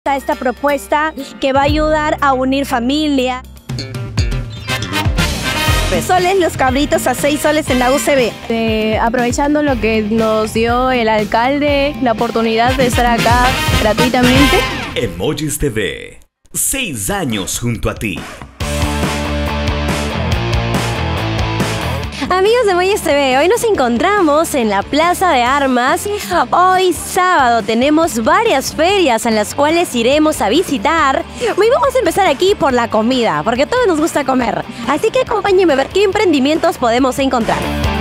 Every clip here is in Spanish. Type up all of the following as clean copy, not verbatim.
A esta propuesta que va a ayudar a unir familia. Soles los cabritos a 6 soles en la UCB. Aprovechando lo que nos dio el alcalde, la oportunidad de estar acá gratuitamente. Emojis TV, 6 años junto a ti. Amigos de Emojis TV, hoy nos encontramos en la Plaza de Armas. Hoy sábado tenemos varias ferias en las cuales iremos a visitar. Hoy vamos a empezar aquí por la comida, porque a todos nos gusta comer. Así que acompáñenme a ver qué emprendimientos podemos encontrar.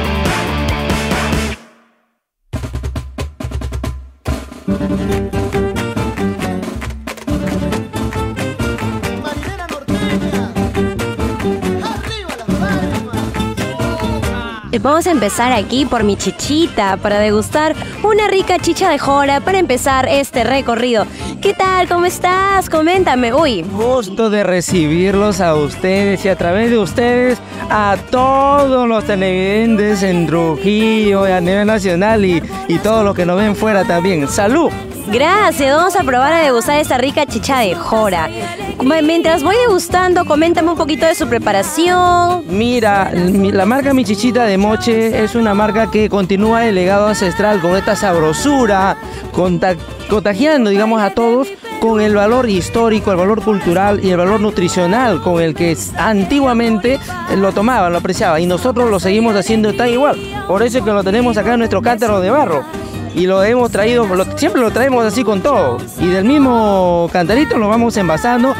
Vamos a empezar aquí por mi chichita para degustar una rica chicha de jora para empezar este recorrido. ¿Qué tal? ¿Cómo estás? Coméntame. Uy. Gusto de recibirlos a ustedes y a través de ustedes a todos los televidentes en Trujillo y a nivel nacional y todos los que nos ven fuera también. ¡Salud! Gracias, vamos a probar a degustar esta rica chicha de jora. Mientras voy degustando, coméntame un poquito de su preparación. Mira, la marca Mi Chichita de Moche es una marca que continúa el legado ancestral con esta sabrosura, contagiando, digamos, a todos con el valor histórico, el valor cultural y el valor nutricional con el que antiguamente lo tomaban, lo apreciaban, y nosotros lo seguimos haciendo tan igual. Por eso es que lo tenemos acá en nuestro cántaro de barro. Y lo hemos traído, siempre lo traemos así con todo. Y del mismo cantarito lo vamos envasando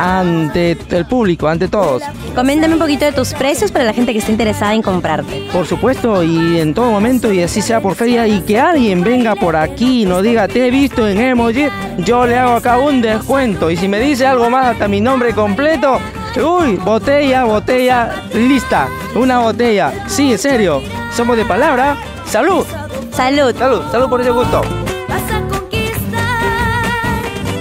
ante el público, ante todos. Coméntame un poquito de tus precios para la gente que esté interesada en comprarte. Por supuesto, y en todo momento, y así sea por feria, y que alguien venga por aquí y nos diga, te he visto en Emoji, yo le hago acá un descuento. Y si me dice algo más, hasta mi nombre completo, uy, botella, lista, una botella. Sí, en serio, somos de palabra. ¡Salud! ¡Salud! ¡Salud! ¡Salud por ese gusto! Vas a conquistar,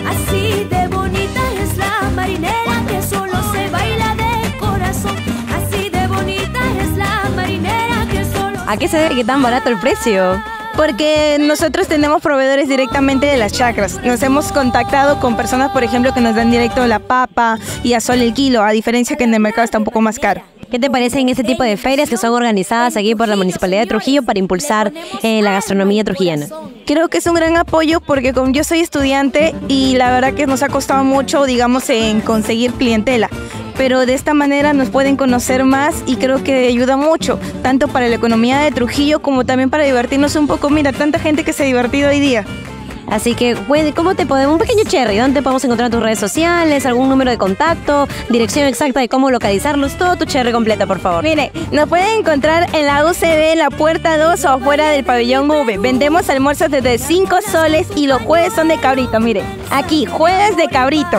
así de bonita es la marinera que solo se baila de corazón. Así de bonita es la marinera que solo... ¿A qué se debe que tan barato el precio? Porque nosotros tenemos proveedores directamente de las chacras. Nos hemos contactado con personas, por ejemplo, que nos dan directo la papa y a sol el kilo, a diferencia que en el mercado está un poco más caro. ¿Qué te parecen este tipo de ferias que son organizadas aquí por la Municipalidad de Trujillo para impulsar la gastronomía trujillana? Creo que es un gran apoyo porque como yo soy estudiante y la verdad que nos ha costado mucho, digamos, en conseguir clientela. Pero de esta manera nos pueden conocer más y creo que ayuda mucho, tanto para la economía de Trujillo como también para divertirnos un poco. Mira, tanta gente que se ha divertido hoy día. Así que, ¿cómo te podemos? Un pequeño cherry, ¿dónde podemos encontrar tus redes sociales? ¿Algún número de contacto? ¿Dirección exacta de cómo localizarlos? Todo tu cherry completa, por favor. Mire, nos pueden encontrar en la UCB, en la puerta 2 o afuera del pabellón V. Vendemos almuerzos desde 5 soles y los jueves son de cabrito, mire. Aquí, jueves de cabrito.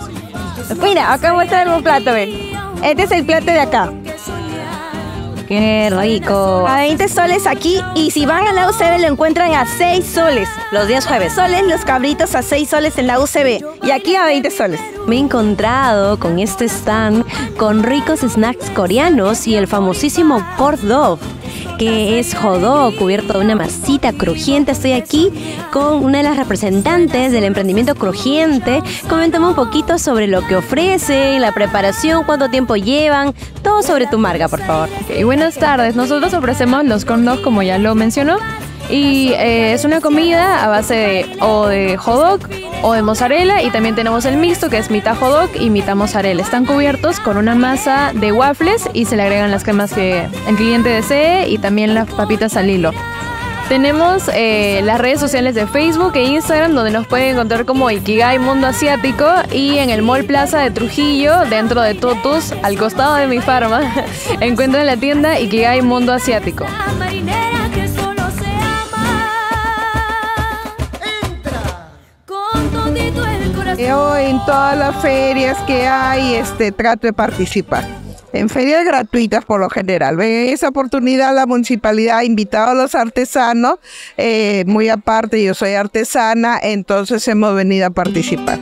Mira, acá muestra algún plato, ven. Este es el plato de acá. ¡Qué rico! A 20 soles aquí y si van a la UCB lo encuentran a 6 soles. Los días jueves. Soles los cabritos a 6 soles en la UCB y aquí a 20 soles. Me he encontrado con este stand con ricos snacks coreanos y el famosísimo pork dog, que es hot dog cubierto de una masita crujiente. Estoy aquí con una de las representantes del emprendimiento crujiente. Coméntame un poquito sobre lo que ofrecen, la preparación, cuánto tiempo llevan, todo sobre tu marca, por favor. Okay, buenas tardes. Nosotros ofrecemos los corn dogs, como ya lo mencionó, y es una comida a base de hot dog o de mozzarella, y también tenemos el mixto, que es mitad hot dog y mitad mozzarella. Están cubiertos con una masa de waffles y se le agregan las cremas que el cliente desee y también las papitas al hilo. Tenemos las redes sociales de Facebook e Instagram, donde nos pueden encontrar como Ikigai Mundo Asiático, y en el Mall Plaza de Trujillo, dentro de Totus, al costado de Mi Farma, encuentran la tienda Ikigai Mundo Asiático. La marinera que solo se ama. Entra con todito el corazón. Yo en todas las ferias que hay, trato de participar. En ferias gratuitas por lo general. En esa oportunidad la municipalidad ha invitado a los artesanos, muy aparte yo soy artesana, entonces hemos venido a participar.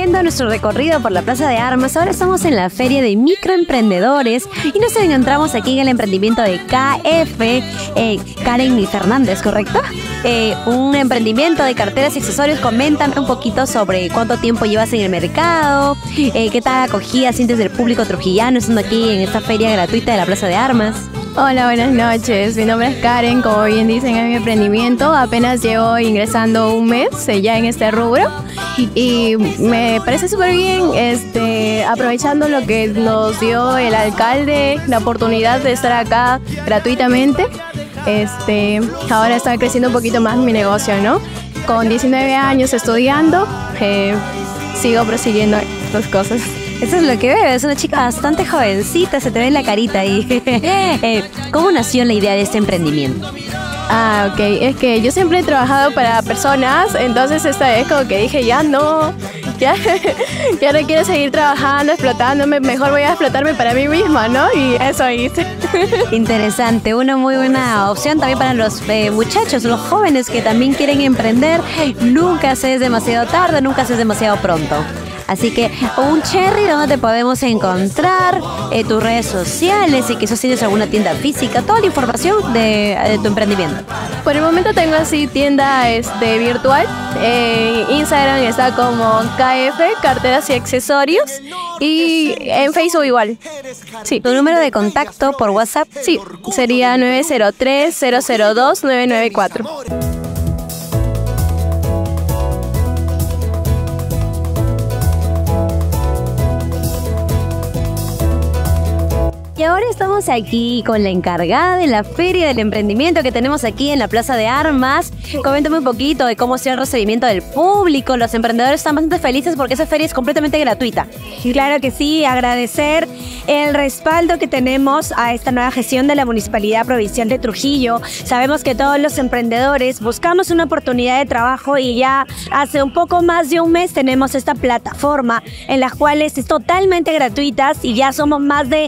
siguiendo nuestro recorrido por la Plaza de Armas, ahora estamos en la Feria de Microemprendedores y nos encontramos aquí en el emprendimiento de KF, Karen Fernández, ¿correcto? Un emprendimiento de carteras y accesorios. Coméntame un poquito sobre cuánto tiempo llevas en el mercado, qué tal acogida sientes del público trujillano estando aquí en esta feria gratuita de la Plaza de Armas. Hola, buenas noches. Mi nombre es Karen, como bien dicen, en mi emprendimiento. Apenas llevo ingresando un mes ya en este rubro y me parece súper bien aprovechando lo que nos dio el alcalde, la oportunidad de estar acá gratuitamente. Ahora está creciendo un poquito más mi negocio, ¿no? Con 19 años estudiando, sigo prosiguiendo estas cosas. Eso es lo que veo, es una chica bastante jovencita, se te ve en la carita ahí. ¿Cómo nació la idea de este emprendimiento? Ah, ok, es que yo siempre he trabajado para personas, entonces esta vez como que dije, ya no quiero seguir trabajando, explotándome, mejor voy a explotarme para mí misma, ¿no? Y eso hice. Interesante, una muy buena opción también para los muchachos, los jóvenes que también quieren emprender. Nunca se es demasiado tarde, nunca se es demasiado pronto. Así que, un Cherry, ¿dónde te podemos encontrar? Tus redes sociales, y quizás tienes alguna tienda física, toda la información de tu emprendimiento. Por el momento tengo así tienda virtual. Instagram está como KF, carteras y accesorios. Y en Facebook igual. Sí. ¿Tu número de contacto por WhatsApp? Sí, sería 903-002-994. Y ahora estamos aquí con la encargada de la Feria del Emprendimiento que tenemos aquí en la Plaza de Armas. Coméntame un poquito de cómo sea el recibimiento del público. Los emprendedores están bastante felices porque esa feria es completamente gratuita. Claro que sí, agradecer el respaldo que tenemos a esta nueva gestión de la Municipalidad Provincial de Trujillo. Sabemos que todos los emprendedores buscamos una oportunidad de trabajo y ya hace un poco más de un mes tenemos esta plataforma en la cual es totalmente gratuitas y ya somos más de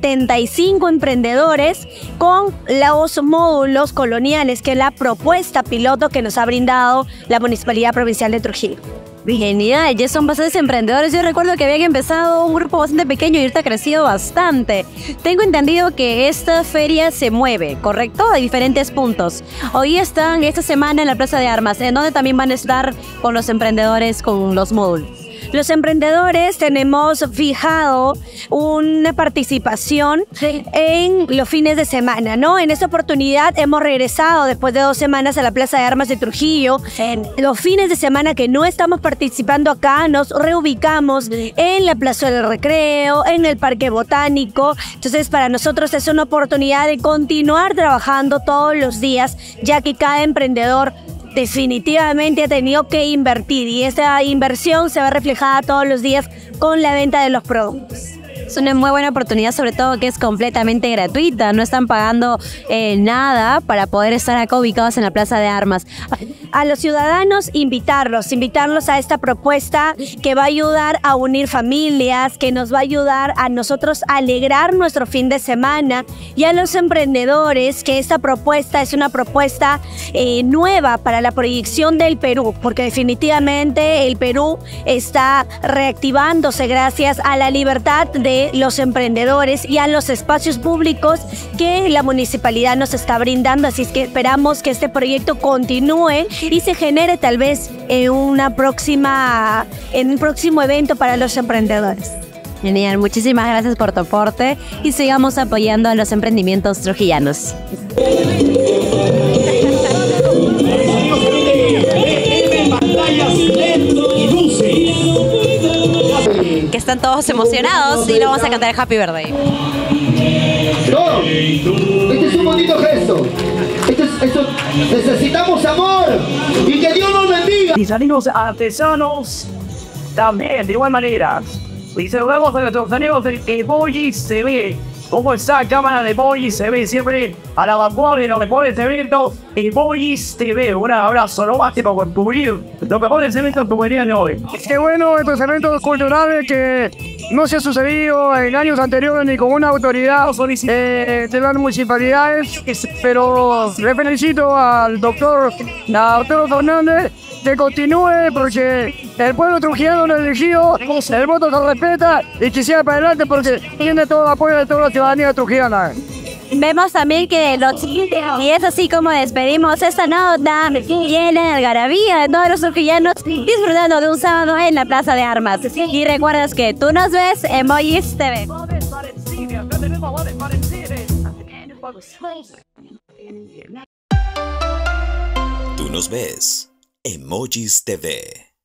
75 emprendedores con los módulos coloniales, que es la propuesta piloto que nos ha brindado la Municipalidad Provincial de Trujillo. Genial, ya son bastantes emprendedores. Yo recuerdo que habían empezado un grupo bastante pequeño y ahorita ha crecido bastante. Tengo entendido que esta feria se mueve, ¿correcto? A diferentes puntos. Hoy están esta semana en la Plaza de Armas, en donde también van a estar con los emprendedores con los módulos. Los emprendedores tenemos fijado una participación en los fines de semana, ¿no? En esta oportunidad hemos regresado después de 2 semanas a la Plaza de Armas de Trujillo. En los fines de semana que no estamos participando acá, nos reubicamos en la Plaza del Recreo, en el Parque Botánico. Entonces, para nosotros es una oportunidad de continuar trabajando todos los días, ya que cada emprendedor definitivamente ha tenido que invertir y esta inversión se ve reflejada todos los días con la venta de los productos. Es una muy buena oportunidad, sobre todo que es completamente gratuita. No están pagando nada para poder estar acá ubicados en la Plaza de Armas. A los ciudadanos invitarlos a esta propuesta que va a ayudar a unir familias, que nos va a ayudar a nosotros a alegrar nuestro fin de semana, y a los emprendedores que esta propuesta es una propuesta nueva para la proyección del Perú, porque definitivamente el Perú está reactivándose gracias a la libertad de los emprendedores y a los espacios públicos que la municipalidad nos está brindando. Así es que esperamos que este proyecto continúe y se genere tal vez en un próximo evento para los emprendedores. Genial, muchísimas gracias por tu aporte y sigamos apoyando a los emprendimientos trujillanos. Que están todos emocionados y lo vamos a cantar el Happy Birthday. No, este es un bonito gesto. Necesitamos amor y que Dios nos bendiga. Y salimos artesanos también, de igual manera. Y saludamos a nuestros amigos del Emoji se ve. ¿Cómo está cámara de Emoji se ve? Siempre a la vanguardia de los mejores eventos. Emoji se ve. Un abrazo, lo máximo por cubrir los mejores eventos que podrían de hoy. Qué bueno estos eventos culturales que no se ha sucedido en años anteriores ni con una autoridad de las municipalidades. Pero le felicito al doctor Fernández que continúe porque el pueblo trujillano lo eligió, el voto se respeta y que siga para adelante porque tiene todo el apoyo de toda la ciudadanía trujillana. Vemos también que y es así como despedimos esta nota llena de algarabía de todos los trujillanos disfrutando de un sábado en la Plaza de Armas. Y recuerdas que tú nos ves, Emojis TV. Tú nos ves, Emojis TV.